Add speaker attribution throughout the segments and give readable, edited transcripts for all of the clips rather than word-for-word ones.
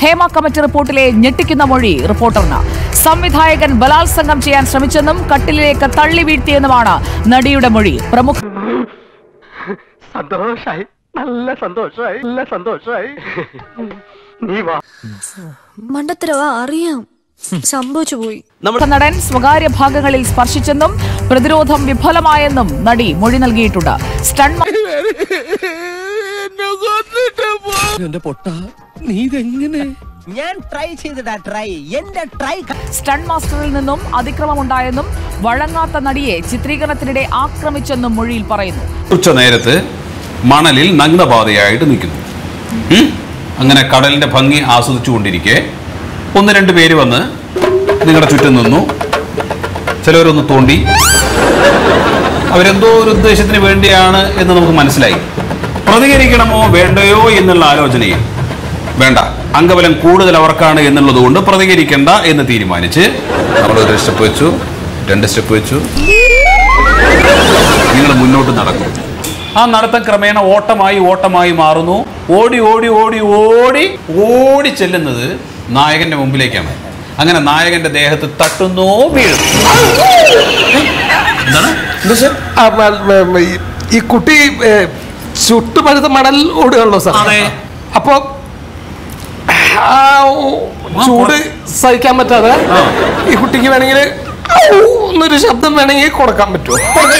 Speaker 1: Hema committee റിപ്പോർട്ടിലെ ഞെട്ടിക്കുന്ന മൊഴി റിപ്പോർട്ടറിന്. സംവിധായകൻ ബലാത്സംഗം ചെയ്യാൻ ശ്രമിച്ചെന്നും കട്ടിലിലേക്ക് തള്ളി വീഴ്ത്തിയെന്നുമാണ് നടിയുടെ മൊഴി. പ്രമുഖ
Speaker 2: സന്തോഷായി, നല്ല സന്തോഷായി. നീ വാ.
Speaker 3: മണ്ടത്തരവാ, അറിയാം, സംഭവിച്ചു പോയി.
Speaker 1: നടൻ സ്വകാര്യ ഭാഗങ്ങളിൽ സ്പർശിച്ചെന്നും പ്രതിരോധം വിഫലമായെന്നും നടി മൊഴി നൽകിയിട്ടുണ്ട്. സ്റ്റണ്ട് മാസ്റ്ററിൽ നിന്നും അതിക്രമമുണ്ടായെന്നും വഴങ്ങാത്ത നടിയെ ചിത്രീകരണത്തിനിടെ ആക്രമിച്ചെന്നും മൊഴിയിൽ പറയുന്നു.
Speaker 4: ഉച്ചനേരത്ത് മണലിൽ നഗ്നപാതയായിട്ട് നിൽക്കുന്നു. അങ്ങനെ കടലിന്റെ ഭംഗി ആസ്വദിച്ചുകൊണ്ടിരിക്കെ 1-2 പേര് വന്ന് നിങ്ങളുടെ ചുറ്റും നിന്നു. ചിലവരൊന്ന് തോണ്ടി. അവരെന്തോ ഒരു ഉദ്ദേശത്തിന് വേണ്ടിയാണ് എന്ന് നമുക്ക് മനസ്സിലായി. പ്രതികരിക്കണമോ വേണ്ടയോ എന്നുള്ള ആലോചനയിൽ വേണ്ട, അംഗബലം കൂടുതൽ അവർക്കാണ് എന്നുള്ളത് കൊണ്ട് പ്രതികരിക്കണ്ട എന്ന് തീരുമാനിച്ച് നമ്മളൊരു സ്റ്റെപ്പ് വെച്ചു, 2 സ്റ്റെപ്പ് വെച്ചു. നിങ്ങൾ മുന്നോട്ട് നടക്കും. ആ നടത്തം ക്രമേണ ഓട്ടമായി മാറുന്നു. ഓടി ചെല്ലുന്നത് നായകന്റെ മുമ്പിലേക്കാണ്. അങ്ങനെ നായകന്റെ ദേഹത്ത് തട്ടുന്നു, വീഴുന്നു.
Speaker 2: ഈ കുട്ടി ചുട്ടുപഴുത്ത മണൽ ഓടുകയാണല്ലോ സാർ. അപ്പൊ ചൂട് സഹിക്കാൻ പറ്റാതെ ഈ കുട്ടിക്ക് വേണമെങ്കിൽ എന്നൊരു ശബ്ദം വേണമെങ്കിൽ കൊടുക്കാൻ പറ്റുമോ?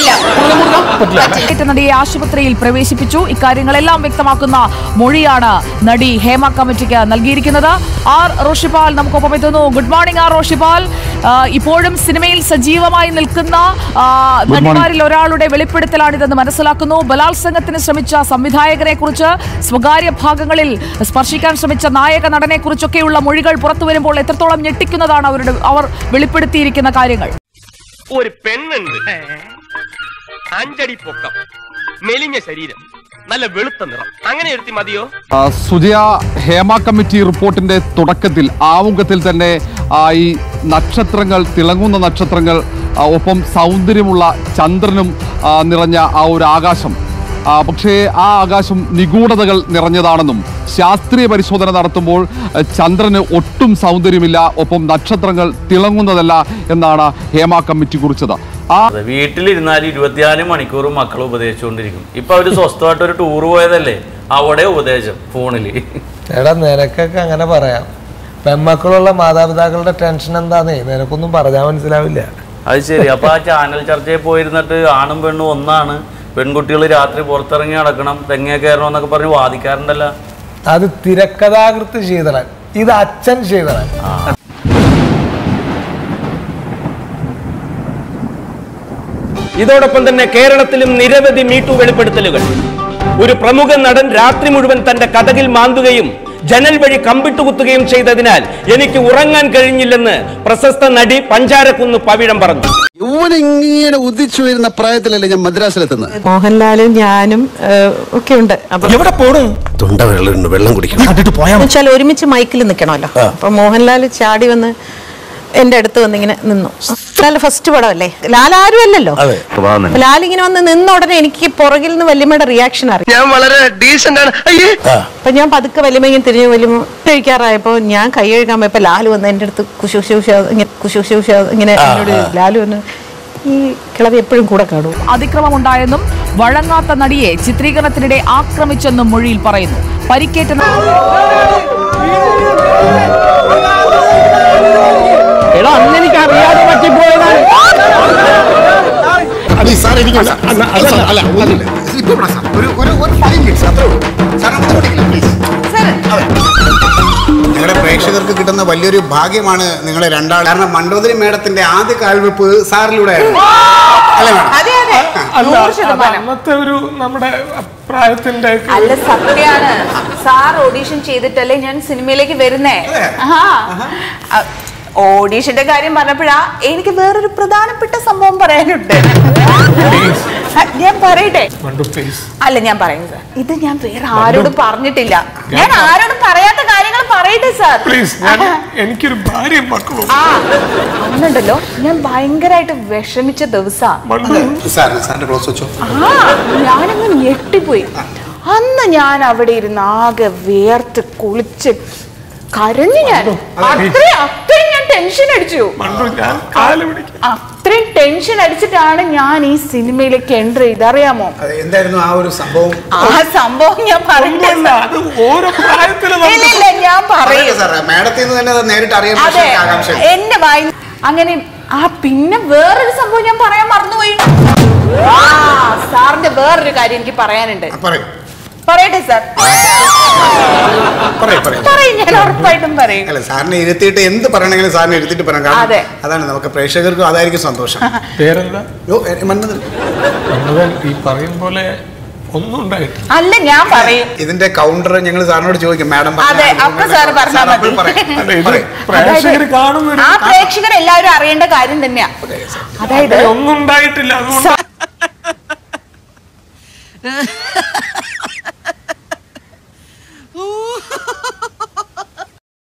Speaker 1: നടിയെ ആശുപത്രിയിൽ പ്രവേശിപ്പിച്ചു. ഇക്കാര്യങ്ങളെല്ലാം വ്യക്തമാക്കുന്ന മൊഴിയാണ് നടി ഹേമ കമ്മിറ്റിക്ക് നൽകിയിരിക്കുന്നത്. ആർ റോഷിപാൽ നമുക്കൊപ്പം എത്തുന്നു. Good morning R Roshipal. ഇപ്പോഴും സിനിമയിൽ സജീവമായി നിൽക്കുന്ന നടിമാരിൽ ഒരാളുടെ വെളിപ്പെടുത്തലാണിതെന്ന് മനസ്സിലാക്കുന്നു. ബലാത്സംഗത്തിന് ശ്രമിച്ച സംവിധായകനെ കുറിച്ച്, സ്വകാര്യ ഭാഗങ്ങളിൽ സ്പർശിക്കാൻ ശ്രമിച്ച നായക നടനെ കുറിച്ചൊക്കെയുള്ള മൊഴികൾ പുറത്തു വരുമ്പോൾ എത്രത്തോളം ഞെട്ടിക്കുന്നതാണ് അവർ വെളിപ്പെടുത്തിയിരിക്കുന്ന കാര്യങ്ങൾ?
Speaker 5: ഒരു പെണ്ണുണ്ട്, 5 അടി പൊക്കം, മെലിഞ്ഞ ശരീരം, നല്ല വെളുത്ത നിറം, അങ്ങനെ എടുത്തി മതിയോ?
Speaker 6: സുജയ, ഹേമ കമ്മിറ്റി റിപ്പോർട്ടിന്റെ തുടക്കത്തിൽ ആമുഖത്തിൽ തന്നെ ഈ നക്ഷത്രങ്ങൾ, തിളങ്ങുന്ന നക്ഷത്രങ്ങൾ, ഒപ്പം സൗന്ദര്യമുള്ള ചന്ദ്രനും നിറഞ്ഞ ആ ഒരു ആകാശം, പക്ഷേ ആ ആകാശം നിഗൂഢതകൾ നിറഞ്ഞതാണെന്നും ശാസ്ത്രീയ പരിശോധന നടത്തുമ്പോൾ ചന്ദ്രന് ഒട്ടും സൗന്ദര്യമില്ല, ഒപ്പം നക്ഷത്രങ്ങൾ തിളങ്ങുന്നതല്ല എന്നാണ് ഹേമ കമ്മിറ്റി കുറിച്ചത്.
Speaker 7: വീട്ടിലിരുന്നാൽ 24 മണിക്കൂറും മക്കളെ ഉപദേശിച്ചുകൊണ്ടിരിക്കും. ഇപ്പൊ അവര് സ്വസ്ഥമായിട്ട് ഒരു ടൂർ പോയതല്ലേ, അവിടെ ഉപദേശം ഫോണില്.
Speaker 8: എടാ, നിനക്കൊക്കെ അങ്ങനെ പറയാം. പെൺമക്കളുള്ള മാതാപിതാക്കളുടെ ടെൻഷൻ എന്താന്നേ നിനക്കൊന്നും പറഞ്ഞാൽ മനസ്സിലാവില്ല.
Speaker 7: അത് ശരി. അപ്പൊ ആ ചാനൽ ചർച്ചയിൽ പോയിരുന്നിട്ട് ആണും പെണ്ണും ഒന്നാണ്, പെൺകുട്ടികൾ രാത്രി പുറത്തിറങ്ങി നടക്കണം, തെങ്ങേ കയറണം എന്നൊക്കെ പറഞ്ഞ് വാദിക്കാറുണ്ടല്ലോ.
Speaker 8: അത് തിരക്കഥാകൃത്ത് ചെയ്തവൻ, ഇത് അച്ഛൻ ചെയ്തവൻ.
Speaker 5: ഇതോടൊപ്പം തന്നെ കേരളത്തിലും നിരവധി മീറ്റു വെളിപ്പെടുത്തലുകൾ. ഒരു പ്രമുഖ നടൻ രാത്രി മുഴുവൻ തന്റെ കതകിൽ മാന്തുകയും ജനൽ വഴി കമ്പിട്ട് കുത്തുകയും ചെയ്തതിനാൽ എനിക്ക് ഉറങ്ങാൻ കഴിഞ്ഞില്ലെന്ന് പ്രശസ്ത നടി പഞ്ചാരക്കുന്ന് പവിഴം പറഞ്ഞു.
Speaker 9: ഇങ്ങനെ ഉദിച്ചു വരുന്ന പ്രായത്തിലല്ലേ ഞാൻ മദ്രാസിലെത്തുന്നത്.
Speaker 10: മോഹൻലാലും ഞാനും ഒക്കെ ഉണ്ട്.
Speaker 9: വെള്ളം കുടിക്കണം.
Speaker 10: ഒരുമിച്ച് മൈക്കിൽ നിൽക്കണമല്ലോ. അപ്പൊ മോഹൻലാൽ ചാടി വന്ന് എന്റെ അടുത്ത് വന്നിങ്ങനെ നിന്നു. ലാൽ ഫസ്റ്റ് പടമല്ലേ, ലാൽ ആരും അല്ലല്ലോ. ലാൽ ഇങ്ങനെ വന്ന് നിന്ന ഉടനെ എനിക്ക് പുറകിൽ നിന്ന് വല്യമ്മയുടെ റിയാക്ഷൻ അറിയാം.
Speaker 5: ഞാൻ വളരെ ഡീസന്റ് ആണ്.
Speaker 10: അപ്പൊ ഞാൻ പതുക്കെ വല്യമ്മ ഇങ്ങനെ തിരിഞ്ഞു, വല്യമ്മ കഴിക്കാറായപ്പോ ഞാൻ കൈ കഴുകാൻ പോയപ്പോ ലാൽ വന്ന് എന്റെ അടുത്ത് കുശുശൂഷ ഇങ്ങനെ എന്നോട് ലാൽ വന്ന് ഈ കിളവി എപ്പോഴും കൂടെ കാണും.
Speaker 1: അതിക്രമമുണ്ടായെന്നും വഴങ്ങാത്ത നടിയെ ചിത്രീകരണത്തിനിടെ ആക്രമിച്ചെന്നും മൊഴിയിൽ പറയുന്നു. പരിക്കേറ്റ
Speaker 2: അന്നെനിക്ക് അറിയാതെ പറ്റിപ്പോയതാണ്.
Speaker 9: നിങ്ങളുടെ പ്രേക്ഷകർക്ക് കിട്ടുന്ന വലിയൊരു ഭാഗ്യമാണ് നിങ്ങളെ രണ്ടാൾ. കാരണം മണ്ടോദരി മേഡത്തിന്റെ ആദ്യ കാൽവെപ്പ് സാറിലൂടെയാണ് അല്ലേ മാഡം?
Speaker 2: അന്നത്തെ ഒരു നമ്മുടെ പ്രായത്തിന്റെ
Speaker 11: അല്ല, സത്യമാണ്. സാർ ഓഡീഷൻ ചെയ്തിട്ടല്ലേ ഞാൻ സിനിമയിലേക്ക് വരുന്നേ. ഓഡീഷന്റെ കാര്യം പറഞ്ഞപ്പോഴാ എനിക്ക് വേറൊരു പ്രധാനപ്പെട്ട സംഭവം പറയാനുണ്ട്. ഞാൻ പറയട്ടെ? അല്ല, ഞാൻ പറയുന്നത് ഇത് ഞാൻ വേറെ ആരോടും പറഞ്ഞിട്ടില്ല. ഞാൻ ആരോടും പറയാത്ത കാര്യങ്ങൾ പറയട്ടെ സാർ.
Speaker 2: എനിക്കൊരു ഭാര്യയും മക്കളും.
Speaker 11: അന്നുണ്ടല്ലോ ഞാൻ ഭയങ്കരമായിട്ട് വിഷമിച്ച ദിവസം. ഞാനങ്ങ് ഞെട്ടിപ്പോയി. അന്ന് ഞാൻ അവിടെ ഇരുന്ന് ആകെ വേർത്ത് കുളിച്ച് കരഞ്ഞു ഞാൻ. അത്രയും ഞാൻ ടെൻഷൻ അടിച്ചു. അത്രയും ടെൻഷൻ അടിച്ചിട്ടാണ് ഞാൻ ഈ സിനിമയിലേക്ക് എൻട്രി ചെയ്ത്. അറിയാമോ
Speaker 9: എന്തായിരുന്നു ആ ഒരു സംഭവം?
Speaker 11: ആ സംഭവം ഞാൻ പറയില്ല, ഞാൻ പറയും.
Speaker 9: മാഡത്തിൽ നിന്ന് തന്നെ നേരിട്ട് അറിയാൻ
Speaker 11: എന്റെ വായി അങ്ങനെ. പിന്നെ വേറൊരു സംഭവം ഞാൻ പറയാൻ മറന്നുപോയി. സാറിന്റെ വേറൊരു കാര്യം എനിക്ക് പറയാനുണ്ട്. പറയട്ടെ സാർ? പറയും, ഞാൻ ഉറപ്പായിട്ടും പറയും.
Speaker 9: അല്ല, സാറിനെ ഇരുത്തിയിട്ട് എന്ത് പറയണെങ്കിലും സാറിനെ ഇരുത്തിയിട്ട് പറയാം. കാരണം അതാണ് നമുക്ക് പ്രേക്ഷകർക്കും അതായിരിക്കും സന്തോഷം.
Speaker 2: പേരെന്താ?
Speaker 9: മന്മഥൻ.
Speaker 2: ഈ പറയും പോലെ ഒന്നും ഉണ്ടായിട്ടില്ല.
Speaker 11: അല്ല, ഞാൻ പറയും.
Speaker 9: ഇതിന്റെ കൗണ്ടർ ഞങ്ങൾ സാറിനോട് ചോദിക്കും. മാഡം
Speaker 11: അതെ, അപ്പൊ സാർ പറഞ്ഞാൽ മതി. ആ പ്രേക്ഷകർ എല്ലാവരും അറിയേണ്ട കാര്യം തന്നെയാ. അതായത്
Speaker 2: ഒന്നും ഉണ്ടായിട്ടില്ല.